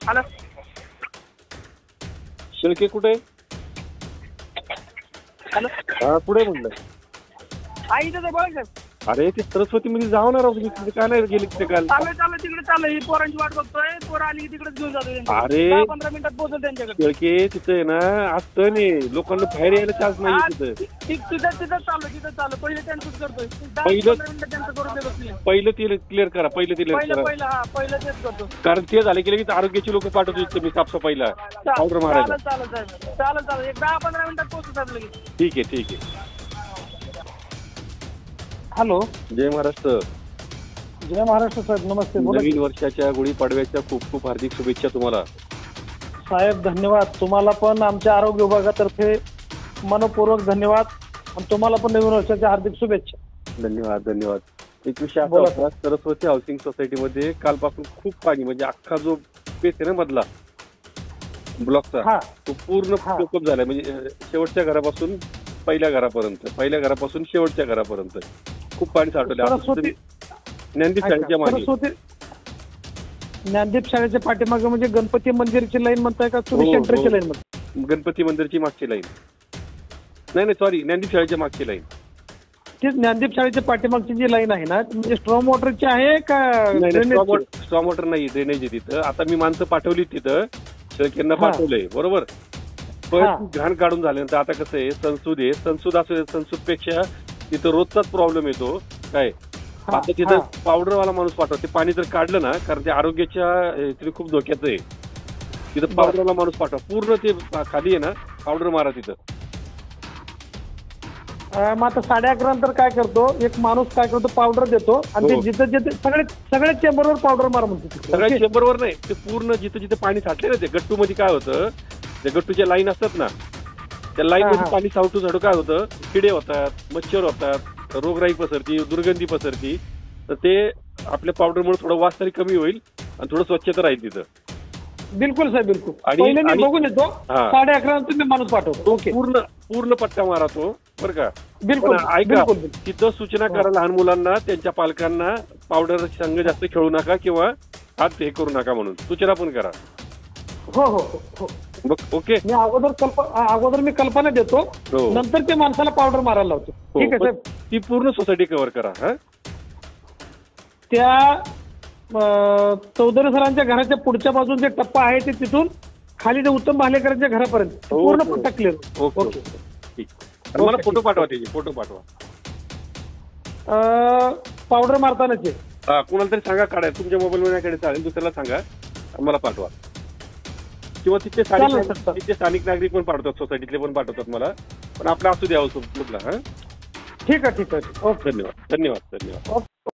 Hello Shelke कुठे? Hello हा कुठे म्हणलं? आई इथं बोला साहेब. अरे ते सरस्वती मध्ये जाऊन राहू तुम्ही तिथे काय नाही गेले तिथे काल? चालू तिकडे चालू ही पोरांची वाट बघतोय. पोरं आली की तिकडेच घेऊन जातो. अरे 10-15 मिनिटात पोहोचल त्यांच्याकडे. शेळके तिथे ना आज तण आहे, लोकांना बाहेर यायला चान्स नाही तिथं. तिथं चालू पहिले त्यांचंच करतोय. 10-15 मिनिटं त्यांचं करून देतो. पहिलं ते क्लिअर करा, पहिलं ते क्लिअर करा. पहिलं तेच करतो. कारण ते झाले की लगेच आरोग्याची लोक पाठवतो इथे मी साफसफाईला पावडर मारायला. चालेल एक 10-15 मिनिटात पोहोचतो लगेच. ठीक आहे ठीक आहे. हॅलो, जय महाराष्ट्र. जय महाराष्ट्र साहेब, नमस्ते. नवीन वर्षाच्या गुढीपाडव्याच्या खूप खूप हार्दिक शुभेच्छा तुम्हाला साहेब. धन्यवाद. तुम्हाला पण आमच्या आरोग्य विभागातर्फे मनपूर्वक धन्यवाद आणि तुम्हाला पण नवीन वर्षाच्या हार्दिक शुभेच्छा. धन्यवाद धन्यवाद. एक विषय असा होता, सरस्वती हाऊसिंग सोसायटीमध्ये कालपासून खूप पाणी म्हणजे अख्खा जो स्पेस आहे ना मधला ब्लॉकचा तो पूर्ण चोकअप झालाय. म्हणजे शेवटच्या घरापासून पहिल्या घरापासून शेवटच्या घरापर्यंत खूप पाणी साठवलं. ज्ञानदीप शाळेच्या मागे, ज्ञानदीप शाळेच्या पाठीमागे म्हणजे गणपती मंदिरची लाईन म्हणताय का तुम्ही? सेंटरची लाईन म्हणताय? गणपती मंदिरची मागची लाईन नाही सॉरी, ज्ञानदीप शाळेच्या मागची लाईन. ती ज्ञानदीप शाळेच्या पाठीमागची जी लाईन आहे ना, म्हणजे स्ट्रॉम वॉटरची आहे का? स्ट्रॉम वॉटर नाही, ड्रेनेज आहे तिथं. आता मी माणसं पाठवली तिथं, शेळकेंना पाठवलंय बरोबर. पण घाण काढून झाल्यानंतर आता कसं आहे, संसूद असू दे, संसूद पेक्षा तिथं रोजचाच प्रॉब्लेम येतो काय. आता तिथं पावडरवाला माणूस पाठवा. ते पाणी जर काढलं ना, कारण ते आरोग्याच्या तिथे खूप धोक्याचं आहे. तिथं पावडरवाला माणूस पाठवा. पूर्ण ते खाली आहे ना, पावडर मारा तिथं. मग आता 11:30 नंतर काय करतो, एक माणूस काय करतो, पावडर देतो आणि ते जिथं जिथे सगळे चेंबरवर पावडर मारा म्हणतो. सगळ्या चेंबरवर नाही, ते पूर्ण जिथे पाणी साठले ना, ते गट्टू मध्ये काय होतं, त्या गट्टूच्या लाईन असतात ना, त्या लाईन मध्ये पाणी साठू काय होतं, किडे होतात, मच्छर होतात, रोगराई पसरती, दुर्गंधी पसरती. तर ते आपल्या पावडरमुळे थोडं वास तरी कमी होईल आणि थोडं स्वच्छता राहील तिथं. बिलकुल साहेब, बिलकुल. आणि मी बघून येतो. 11:30 नंतर मी माणूस पाठवतो. ओके, पूर्ण पट्टा मारा तो बरं का. बिलकुल. ऐका, तिथं सूचना करा लहान मुलांना, त्यांच्या पालकांना पावडर संघ जास्त खेळू नका किंवा हात हे करू नका म्हणून सूचना पण करा. हो हो हो. ओके. मी अगोदर मी कल्पना देतो, नंतर ते माणसाला पावडर मारायला लावतो. ठीक आहे साहेब. ती पूर्ण सोसायटी कव्हर करा. त्या चौधरी सरांच्या घराच्या पुढच्या बाजून जे टप्पा आहे ते तिथून खाली ते उत्तम भालेकरांच्या घरापर्यंत पूर्ण पट्टा क्लिअर. ओके ठीक. मला फोटो पाठवा, त्याचे फोटो पाठवा. पावडर मारतानाचे कुणाला तरी सांगा काढायला, तुमच्या मोबाईल मध्ये चालेल, दुसऱ्याला सांगा मला पाठवा. किंवा तिथे स्थानिक नागरिक पण पाठवतात, सोसायटीतले पण पाठवतात मला. पण आपला असू द्यावं कुठला. ठीक आहे. ओके, धन्यवाद.